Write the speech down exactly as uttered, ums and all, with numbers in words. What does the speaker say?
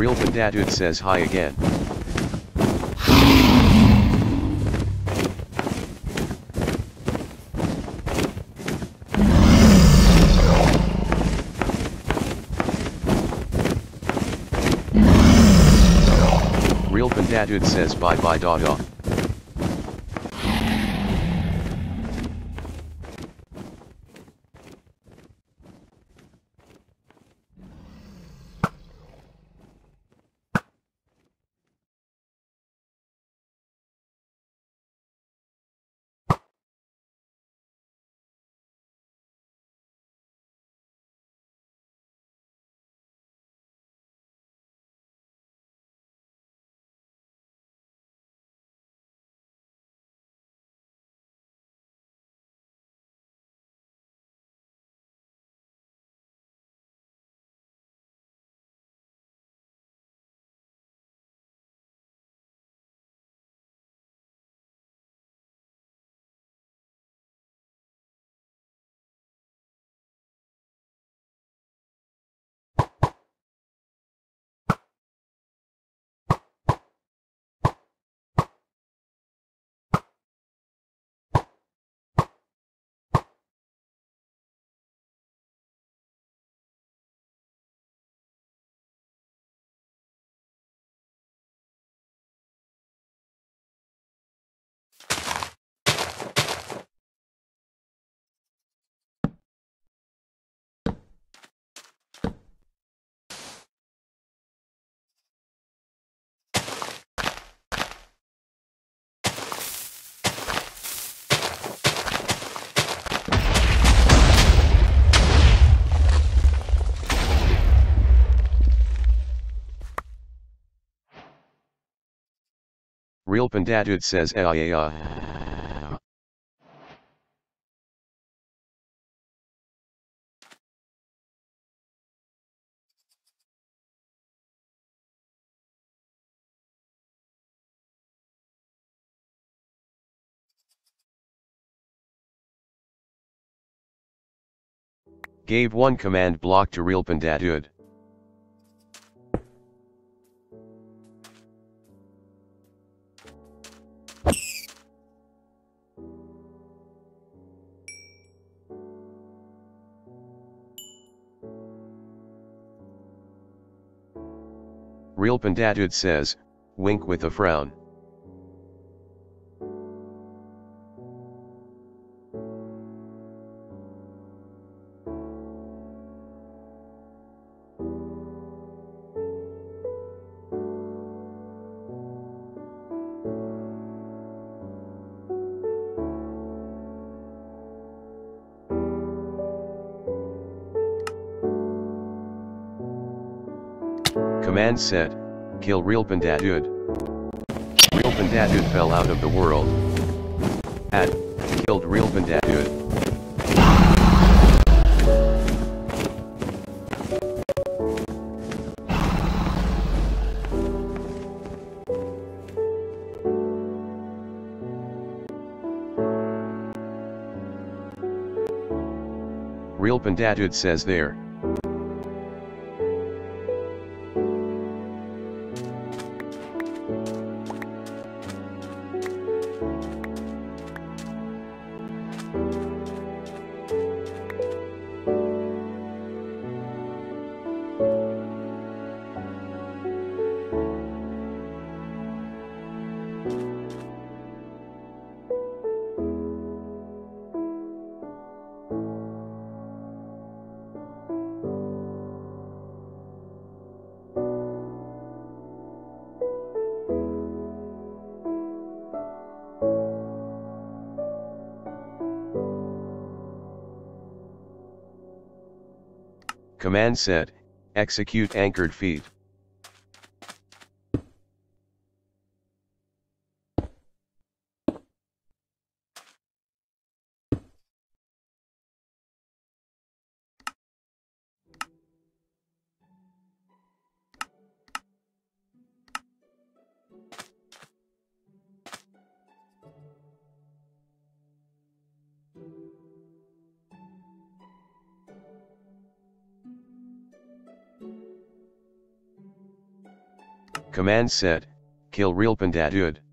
Real Bandadud says hi again. Real Bandadud says bye bye Dada. Real Bandadud says ah yeah yeah. Gave one command block to Real Bandadud. Real Bandadud says, wink with a frown. Command said, kill Real Bandadud. Real Bandadud fell out of the world. Ad, killed Real Bandadud. Real Bandadud says there. Command said, execute anchored feed. Command set, kill Rilpandadud.